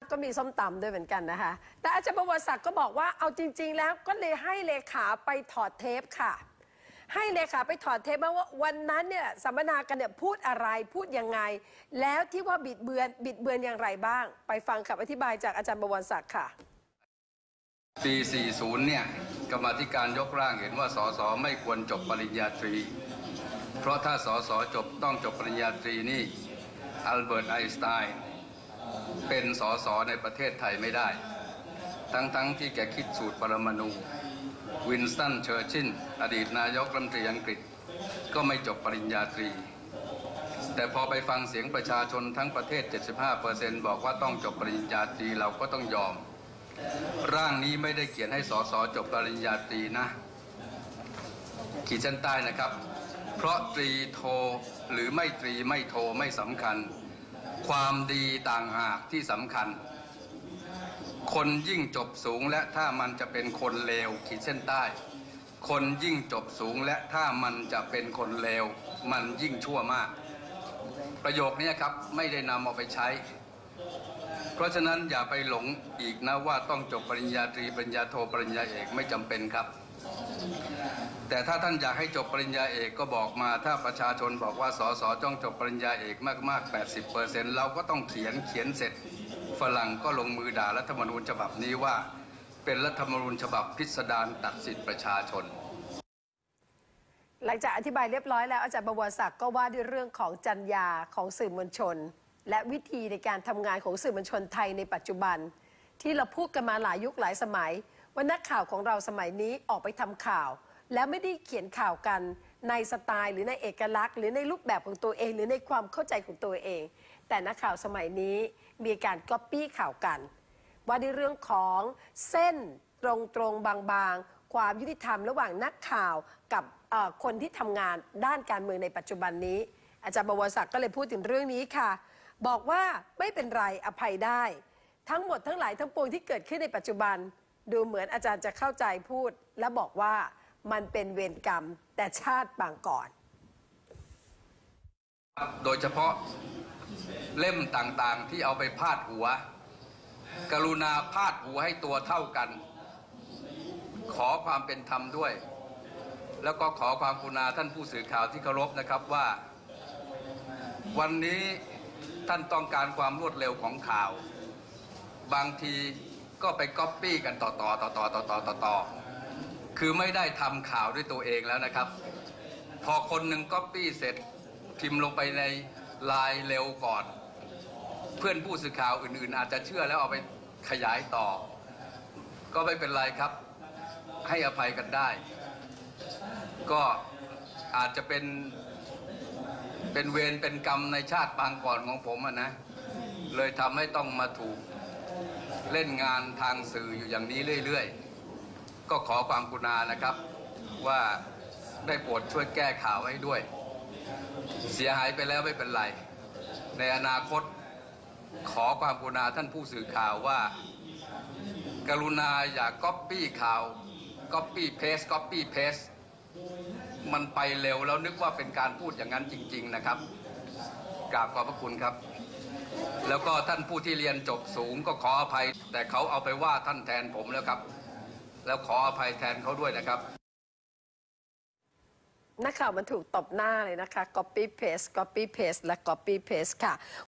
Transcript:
ก็มีส้มตำด้วยเหมือนกันนะคะแต่อาจารย์ประวัติศักดิ์ก็บอกว่าเอาจริงๆแล้วก็เลยให้เลขาไปถอดเทปค่ะให้เลขาไปถอดเทปว่าวันนั้นเนี่ยสัมมนากันเนี่ยพูดอะไรพูดยังไงแล้วที่ว่าบิดเบือนอย่างไรบ้างไปฟังคำอธิบายจากอาจารย์ประวัติศักดิ์ค่ะปี 40 เนี่ยกรรมาธิการยกร่างเห็นว่าสสไม่ควรจบปริญญาตรีเพราะถ้าสสต้องจบปริญญาตรีนี่อัลเบิร์ตไอน์สไตน์เป็นสสในประเทศไทยไม่ได้ทั้งที่แกคิดสูตรปรมาณูวินสตันเชอร์ชิลอดีตนายกรัฐมนตรีอังกฤษก็ไม่จบปริญญาตรีแต่พอไปฟังเสียงประชาชนทั้งประเทศ 75% บอกว่าต้องจบปริญญาตรีเราก็ต้องยอมร่างนี้ไม่ได้เขียนให้สสจบปริญญาตรีนะขีดเส้นใต้นะครับเพราะตรีโทหรือไม่ตรีไม่โทไม่สำคัญความดีต่างหากที่สำคัญคนยิ่งจบสูงและถ้ามันจะเป็นคนเลวขีดเส้นใต้คนยิ่งจบสูงและถ้ามันจะเป็นคนเลวมันยิ่งชั่วมากประโยคนี้ครับไม่ได้นำเอาไปใช้เพราะฉะนั้นอย่าไปหลงอีกนะว่าต้องจบปริญญาตรีปริญญาโทปริญญาเอกไม่จำเป็นครับแต่ถ้าท่านอยากให้จบปริญญาเอกก็บอกมาถ้าประชาชนบอกว่าสสต้องจบปริญญาเอกมากๆ 80% เราก็ต้องเขียนเสร็จฝรั่งก็ลงมือด่ารัฐธรรมนูญฉบับนี้ว่าเป็นรัฐธรรมนูญฉบับพิสดารตัดสิทธิประชาชนหลังจากอธิบายเรียบร้อยแล้วอาจารย์ประวัติศักดิ์ก็ว่าด้วยเรื่องของจรรยาของสื่อมวลชนและวิธีในการทำงานของสื่อมวลชนไทยในปัจจุบันที่เราพูดกันมาหลายยุคหลายสมัยว่านักข่าวของเราสมัยนี้ออกไปทำข่าวแล้วไม่ได้เขียนข่าวกันในสไตล์หรือในเอกลักษณ์หรือในรูปแบบของตัวเองหรือในความเข้าใจของตัวเองแต่นักข่าวสมัยนี้มีการก๊อปปี้ข่าวกันว่าในเรื่องของเส้นตรงบางๆความยุติธรรมระหว่างนักข่าวกับคนที่ทำงานด้านการเมืองในปัจจุบันนี้อาจารย์ประวัติศักดิ์ก็เลยพูดถึงเรื่องนี้ค่ะบอกว่าไม่เป็นไรอภัยได้ทั้งหมดทั้งหลายทั้งปวงที่เกิดขึ้นในปัจจุบันดูเหมือนอาจารย์จะเข้าใจพูดและบอกว่ามันเป็นเวรกรรมแต่ชาติปางก่อนโดยเฉพาะเล่มต่างๆที่เอาไปพาดหัวกรุณาพาดหัวให้ตัวเท่ากันขอความเป็นธรรมด้วยแล้วก็ขอความกรุณาท่านผู้สื่อข่าวที่เคารพนะครับว่าวันนี้ท่านต้องการความรวดเร็วของข่าวบางทีก็ไปก๊อปปี้กันต่อคือไม่ได้ทำข่าวด้วยตัวเองแล้วนะครับพอคนหนึ่งก๊อปปี้เสร็จพิมพ์ลงไปในไลน์เร็วก่อนเพื่อนผู้สื่อข่าวอื่นๆอาจจะเชื่อแล้วเอาไปขยายต่อก็ไม่เป็นไรครับให้อภัยกันได้ก็อาจจะเป็นเวรเป็นกรรมในชาติปางก่อนของผมนะเลยทำให้ต้องมาถูกเล่นงานทางสื่ออยู่อย่างนี้เรื่อยๆก็ขอความกรุณานะครับว่าได้โปรดช่วยแก้ข่าวให้ด้วยเสียหายไปแล้วไม่เป็นไรในอนาคตขอความกรุณาท่านผู้สื่อข่าวว่ากรุณาอย่าก๊อปปี้ข่าวก๊อปปี้เพสมันไปเร็วแล้วนึกว่าเป็นการพูดอย่างนั้นจริงๆนะครับกราบขอบพระคุณครับแล้วก็ท่านผู้ที่เรียนจบสูงก็ขออภัยแต่เขาเอาไปว่าท่านแทนผมแล้วครับแล้วขออภัยแทนเขาด้วยนะครับนักข่าวมันถูกตบหน้าเลยนะคะ copy paste และ copy paste ค่ะ